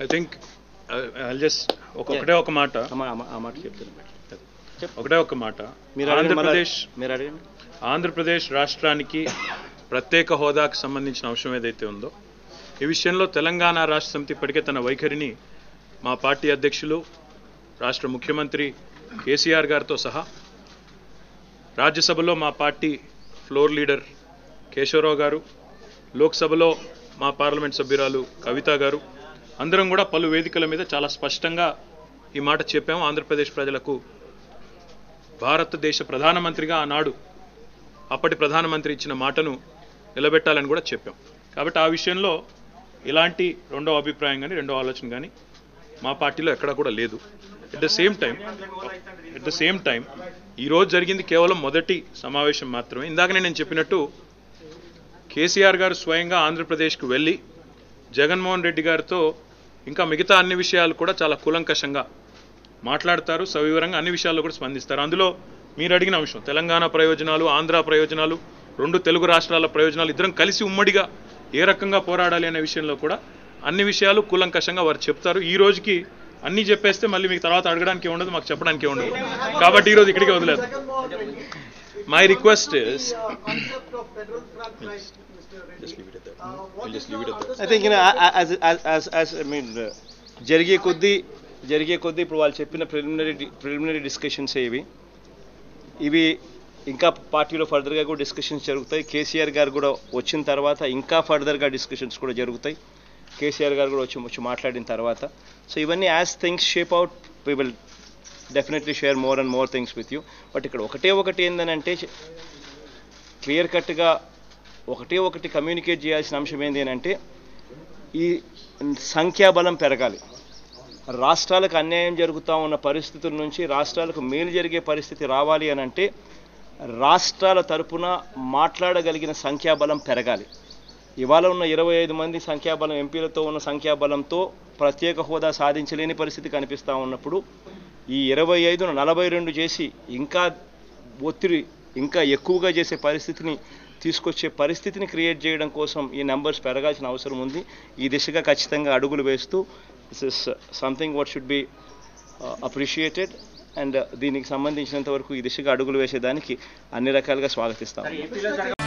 I think I'll just ఒకటే ఒక మాట ఒకటే ఒక మాట ఆంధ్రప్రదేశ్ రాష్ట్రానికి ప్రత్యేక హోదాకు సంబంధించిన అంశం ఏదైతే ఉందో ఈ విషయంలో తెలంగాణ రాష్ట్ర సమితి ఇప్పటికే తన వైఖరిని మా పార్టీ అధ్యక్షులు రాష్ట్ర ముఖ్యమంత్రి కేసీఆర్ గారితో సహా రాజ్యసభలో మా పార్టీ ఫ్లోర్ లీడర్ కేశవరావు గారు లోక్సభలో మా పార్లమెంట్ సభ్యురాలు కవిత గారు అందరం కూడా పలు వేదికల మీద చాలా స్పష్టంగా ఈ మాట చెప్పాము. ఆంధ్రప్రదేశ్ ప్రజలకు భారతదేశ ప్రధానమంత్రిగా ఆనాడు అప్పటి ప్రధానమంత్రి ఇచ్చిన మాటను నిలబెట్టాలని కూడా చెప్పాం. కాబట్టి ఆ విషయంలో ఇలాంటి రెండో అభిప్రాయం కానీ రెండో ఆలోచన కానీ మా పార్టీలో ఎక్కడా కూడా లేదు. ఎట్ ద సేమ్ టైం ఈరోజు జరిగింది కేవలం మొదటి సమావేశం మాత్రమే. ఇందాకనే నేను చెప్పినట్టు కేసీఆర్ గారు స్వయంగా ఆంధ్రప్రదేశ్కు వెళ్ళి జగన్మోహన్ రెడ్డి గారితో ఇంకా మిగతా అన్ని విషయాలు కూడా చాలా కూలంకషంగా మాట్లాడతారు, సవివరంగా అన్ని విషయాల్లో కూడా స్పందిస్తారు. అందులో మీరు అడిగిన అంశం తెలంగాణ ప్రయోజనాలు, ఆంధ్ర ప్రయోజనాలు, రెండు తెలుగు రాష్ట్రాల ప్రయోజనాలు ఇద్దరం కలిసి ఉమ్మడిగా ఏ రకంగా పోరాడాలి అనే విషయంలో కూడా అన్ని విషయాలు కూలంకషంగా వారు చెప్తారు. ఈ రోజుకి అన్నీ చెప్పేస్తే మళ్ళీ మీకు తర్వాత అడగడానికి ఉండదు, మాకు చెప్పడానికి ఉండదు. కాబట్టి ఈరోజు ఇక్కడికి వదిలేదు. My request is I think as I mean జరిగే కొద్దీ ఇప్పుడు వాళ్ళు చెప్పిన ప్రిలిమినరీ డిస్కషన్స్ ఇవి ఇంకా పార్టీలో ఫర్దర్గా కూడా డిస్కషన్స్ జరుగుతాయి. కేసీఆర్ గారు కూడా వచ్చిన తర్వాత ఇంకా ఫర్దర్గా డిస్కషన్స్ కూడా జరుగుతాయి. కేసీఆర్ గారు కూడా వచ్చి మాట్లాడిన తర్వాత సో ఇవన్నీ as things shape out we will definitely share more and more things with you. But ఇక్కడ ఒకటి ఏంటంటే క్లియర్ కట్గా ఒకటి కమ్యూనికేట్ చేయాల్సిన అంశం ఏంటి అంటే ఈ సంఖ్యాబలం పెరగాలి. రాష్ట్రాలకు అన్యాయం జరుగుతూ ఉన్న పరిస్థితుల నుంచి రాష్ట్రాలకు మేలు జరిగే పరిస్థితి రావాలి అని అంటే రాష్ట్రాల తరపున మాట్లాడగలిగిన సంఖ్యాబలం పెరగాలి. ఇవాళ ఉన్న 25 మంది సంఖ్యాబలం ఎంపీలతో ఉన్న సంఖ్యాబలంతో ప్రత్యేక హోదా సాధించలేని పరిస్థితి కనిపిస్తూ ఉన్నప్పుడు ఈ 25ను 42 చేసి ఇంకా ఒత్తిడి ఇంకా ఎక్కువగా చేసే పరిస్థితిని తీసుకొచ్చే పరిస్థితిని క్రియేట్ చేయడం కోసం ఈ నెంబర్స్ పెరగాల్సిన అవసరం ఉంది. ఈ దిశగా ఖచ్చితంగా అడుగులు వేస్తూ this is something what should be appreciated and దీనికి సంబంధించినంత వరకు ఈ దిశగా అడుగులు వేసేదానికి అన్ని రకాలుగా స్వాగతిస్తాం.